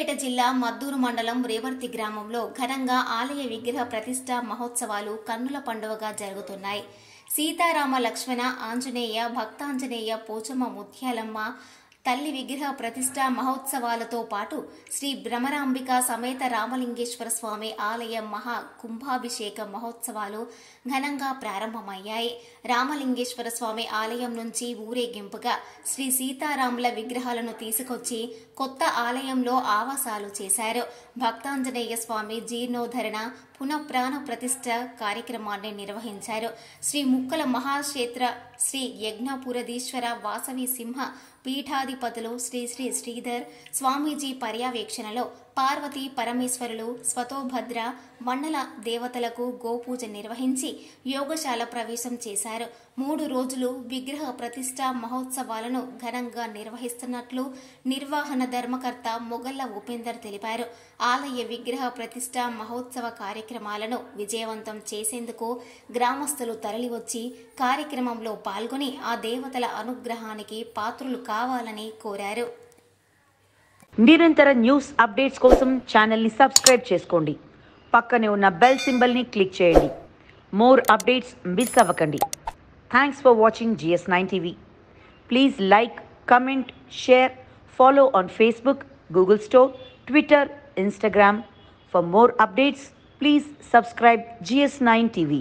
సూర్యాపేట జిల్లా మద్దూరు మండలం రేవర్తి గ్రామంలో ఘనంగా ఆలయ విగ్రహ ప్రతిష్ఠ మహోత్సవాలు కన్నుల పండుగగా జరుగుతున్నాయి. సీతారామ లక్ష్మణ ఆంజనేయ భక్తాంజనేయ పోచమ్మ ముత్యాలమ్మ తల్లి విగ్రహ ప్రతిష్ఠ మహోత్సవాలతో పాటు శ్రీ భ్రమరాంబిక సమేత రామలింగేశ్వర స్వామి ఆలయ మహా కుంభాభిషేక మహోత్సవాలు ఘనంగా ప్రారంభమయ్యాయి. రామలింగేశ్వర స్వామి ఆలయం నుంచి ఊరేగింపుగా శ్రీ సీతారాముల విగ్రహాలను తీసుకొచ్చి కొత్త ఆలయంలో ఆవాసాలు చేశారు. భక్తాంజనేయ స్వామి జీర్ణోద్ధరణ పునఃప్రాణ ప్రతిష్ఠ కార్యక్రమాన్ని నిర్వహించారు. శ్రీ ముక్కల మహాక్షేత్ర శ్రీ యజ్ఞపురధీశ్వర వాసవి సింహ పీఠాధిపతులు శ్రీ శ్రీ శ్రీధర్ స్వామీజీ పర్యవేక్షణలో పార్వతీ పరమేశ్వరులు స్వతోభద్ర మండల దేవతలకు గోపూజ నిర్వహించి యోగశాల ప్రవేశం చేశారు. 3 రోజులు విగ్రహ ప్రతిష్ఠ మహోత్సవాలను ఘనంగా నిర్వహిస్తున్నట్లు నిర్వహణ ధర్మకర్త మొగల్ల ఉపేందర్ తెలిపారు. ఆలయ విగ్రహ ప్రతిష్ఠ మహోత్సవ కార్యక్రమాలను విజయవంతం చేసేందుకు గ్రామస్తులు తరలివచ్చి కార్యక్రమంలో పాల్గొని ఆ దేవతల అనుగ్రహానికి పాత్రులు కావాలని కోరారు. నిరంతర న్యూస్ అప్డేట్స్ కోసం ఛానల్ని సబ్స్క్రైబ్ చేసుకోండి. పక్కనే ఉన్న బెల్ సింబల్ని క్లిక్ చేయండి. మోర్ అప్డేట్స్ మిస్ అవ్వకండి. Thanks for watching GS9 TV. Please like, comment, share, follow on Facebook, Google Store, Twitter, Instagram. For more updates, please subscribe GS9 TV.